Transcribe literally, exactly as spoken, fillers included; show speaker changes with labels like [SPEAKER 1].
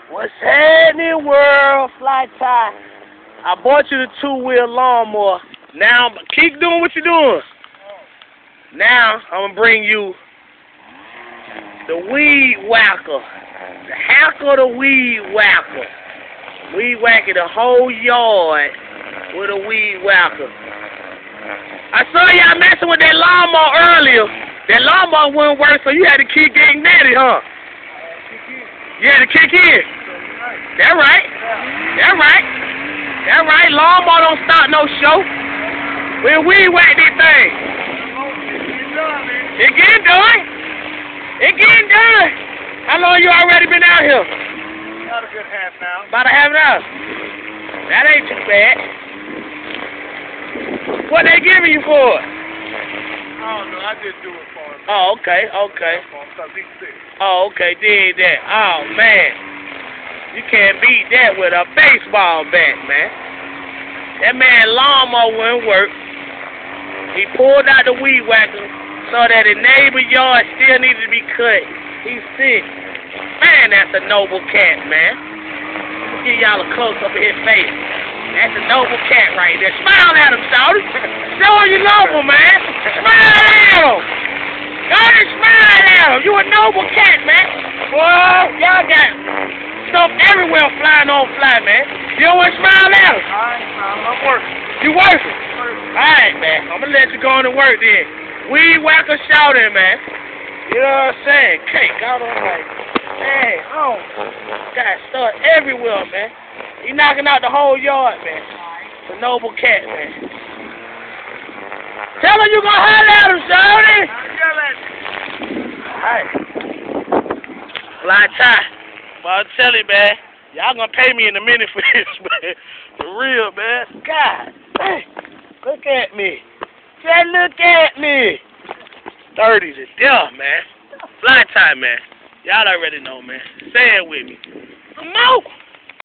[SPEAKER 1] What's happening, world? Fly tie. I bought you the two-wheel lawnmower. Now, keep doing what you're doing. Now, I'm going to bring you the weed whacker. The hacker the weed whacker. Weed whacking the whole yard with a weed whacker. I saw y'all messing with that lawnmower earlier. That lawnmower wouldn't work, so you had to keep getting at it, huh? You had to kick in. That right. That right. That right. Lawnmower don't start no show. When we whack this thing. It getting done. It getting done. How long you already been out here?
[SPEAKER 2] About a good half now.
[SPEAKER 1] About a half an hour. That ain't too bad. What they giving you for it?
[SPEAKER 2] I don't know. I just do it for him.
[SPEAKER 1] Oh, okay, okay.
[SPEAKER 2] Because he's sick.
[SPEAKER 1] Oh, okay, did that. Oh, man. You can't beat that with a baseball bat, man. That man lawnmower wouldn't work. He pulled out the weed whacker so that his neighbor yard still needed to be cut. He's sick. Man, that's a noble cat, man. Let me give y'all a close-up of his face. That's a noble cat right there. Smile at him, shawty. Show him you noble, man. Smile at him. Go ahead and smile at him. You a noble cat, man. Boy, y'all got stuff everywhere flying on fly, man. You don't want to smile at him?
[SPEAKER 2] Alright, I'm working.
[SPEAKER 1] You working? Alright, man. I'm going to let you go on to work then. Weed whacker shouting, man. You know what I'm saying? Cake out on like, man, oh, got stuff everywhere, man. He knocking out the whole yard, man. It's a noble cat, man. Tell him you gonna holler at him, shawty. Alright. Fly tie. But I'll tell you, man, y'all gonna pay me in a minute for this, man. For real, man. God, hey, look at me. Just look at me. thirty to death, man. Fly tie, man. Y'all already know, man. Say it with me. Come on.